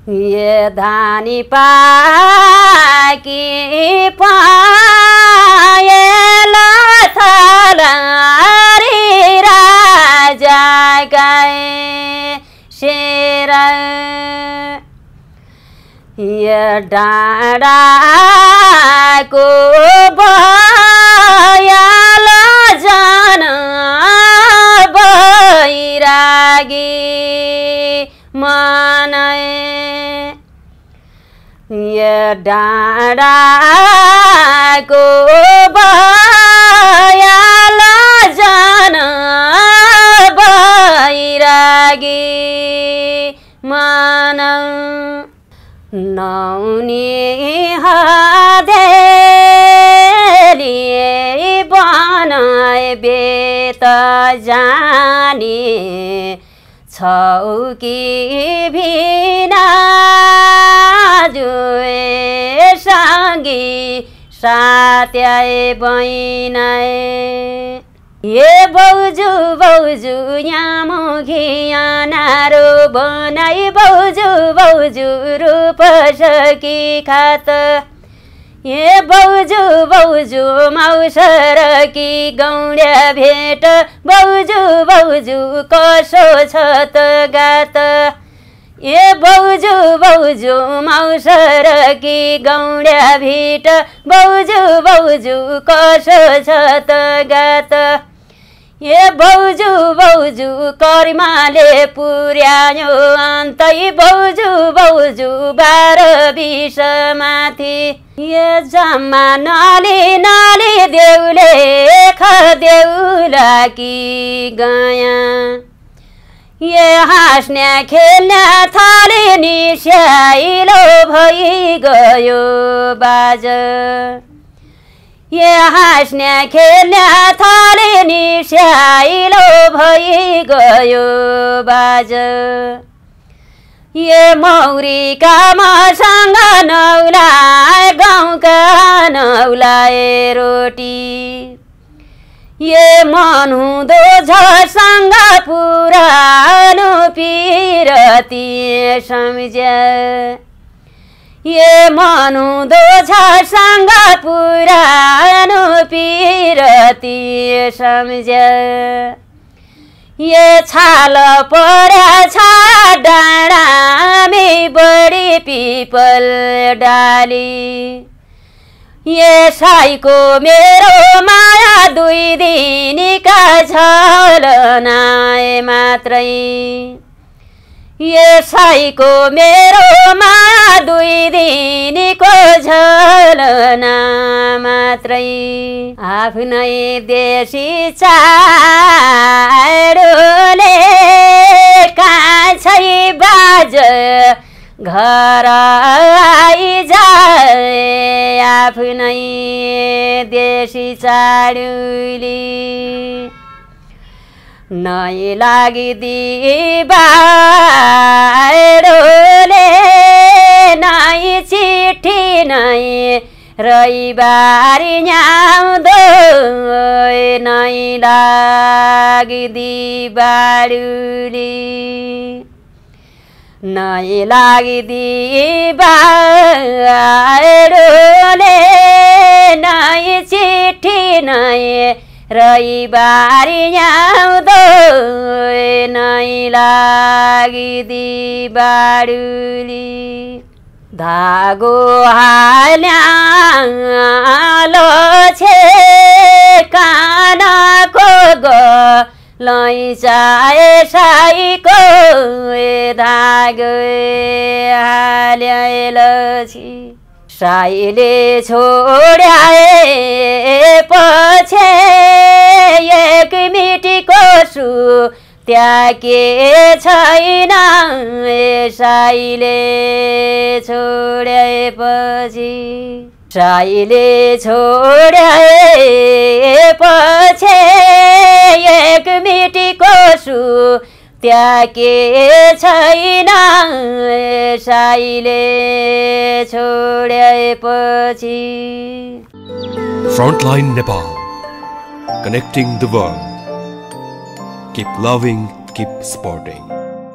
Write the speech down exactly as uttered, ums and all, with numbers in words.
ये धानी पाकी पायल थलारी राजा गए शेर ये डाँडाको बयाल जान बैरागी मनाए ये डाँडाको बयाल जान बैरागी मनाऊ नौनी हदेली बनाए बेत जाने छौकी भिना जुए सँगी सात्याए बैनाए ये बौजू बौजू यहाँ मुखिया नारो बनाई बौजू बौजू रूप सकी खात ये बौजू बौजू मौसर की गौड्या भेट बौजू बौजू कसो छ त गात ये बौजू बौजू मौसर की गौड्या भेट बौजू बौजू कसो छ त गात ये बौजू बौजू कर्माले पुर्यायो अन्तै बौजू बौजू बाह्र बिस माथि ये जम्मा नली नली देउले खदेउला कि गया ये हाँस्ने खेल्ने थाले निस्याइलो भइ गयो बाज ये हाँस्ने खेल्ने थाले निस्याइलो भइ गयो बाज ये मौरीका मसँग नौलाए गाउँका नौलाए रोटी ये मनहुँदो झसँग पुरानो पिरती सम्झ्या ये मनहुँदो झसँग पुरानो पिरती सम्झ्या ये छाल पर्या छ डाँडामी बढी पिपल डाली ये साईको मेरो माया दुई दिनका झलनाए मात्रै ये साईको मेरो माया दुई दिनको झलना मात्रै आफ्नै देशी चाडोले कान्छै बाज घर आइजाए आफ्नै देशी चाडुली नै लागिदी बाडोले नै चिठी नै रविबारी न्याउँदो नै लागिदी बाडुली नै लागिदी बाडोले नै चिठी नै रविबारी न्याउँदो नै लागिदी बाडुली धागो हाल्यो छे कानको गो लैजाए साईको धागो हाल्योछि साईले छोड्याए पछि एक मिटीको सु त्याके छैन साईले छोड्याएपछि साईले छोड्याएपछि एक मिटीको सु त्याके छैन साईले छोड्याएपछि Frontline Nepal, connecting the world. Keep loving, keep supporting.